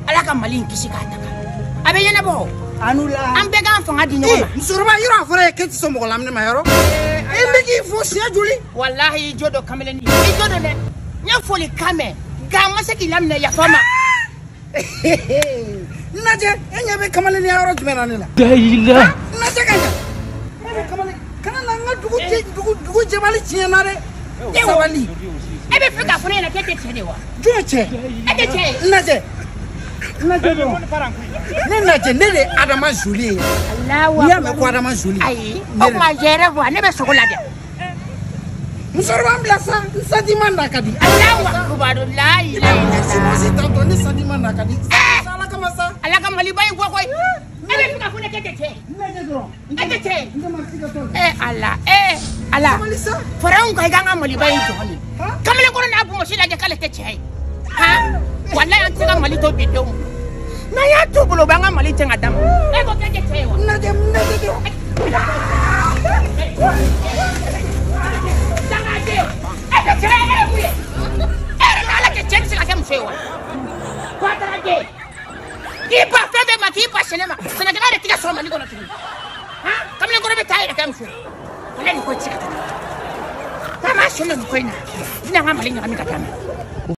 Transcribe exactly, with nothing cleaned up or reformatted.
ala ka mali kisi ka ta abe yana bo anula an bɛ kan fanga di ɲɔgɔn ma musorba yɔrɔ fɔra ke ti so mɔgɔ lamne ma yɔrɔ e bɛ k'i fo siya joli wallahi jo do kamelen ni i jo do dɛ nya foli kame ga ma se k'i lamne ya fama najɛ e ɲɛ bɛ kamalen ni yɔrɔ jumɛn na ne la dayila najɛ ka ɲa e bɛ kamalen kana na n ka dugu dugu dugu jɛbali tiɲɛ na dɛ e sabali e bɛ fɛ k'a fɔ ne ɲɛna k'e tɛ cɛ de wa jumɛn cɛ e tɛ cɛ ye najɛ najɛ dɔrɔn ne najɛ ne de adama joli ye Allahu n'i y'a mɛn ko adama joli ayi o tuma yɛrɛ fɔ ne bɛ sogo la dɛ musokɔrɔba n bila sa n sentiment na ka di Allahu akbar la ilaha illallah si tantôt ne sentiment na ka di ala kama sa ala ka mali ba in bɔ koyi e bɛ fɛ k'a fɔ ne k'e tɛ cɛ ye najɛ dɔrɔn e tɛ cɛ ye n tɛ ma si ka tɔ eh ala eh ala faranw ka i ka n ka mali ba in jɔn ye kamalen kɔnɔ n'a bɔn si lajɛ k'ale tɛ cɛ ye han wallahi an tɛ se ka mali to bi denw n'an y'a to bolo b'an ka mali tɛ ka d'a ma e ko k'e tɛ cɛ ye wa najɛ najɛ dɔrɔn dangaden e tɛ cɛ ye e ye mun ye e yɛrɛ n'ala tɛ cɛ tɛ se ka kɛ muso ye wa kɔdaraden k'i ba fɛn bɛɛ ma k'i ba sɛnɛ ma sɛnɛkɛla de tɛ ka sɔrɔ mali kɔnɔ tuguni han kamalen kɔnɔ bɛ taa yɛrɛ kɛ muso ye walahi nin ko tɛ se ka taa taama sɔnna nin ko in na n bɛna n ka mali ɲagami ka taa ma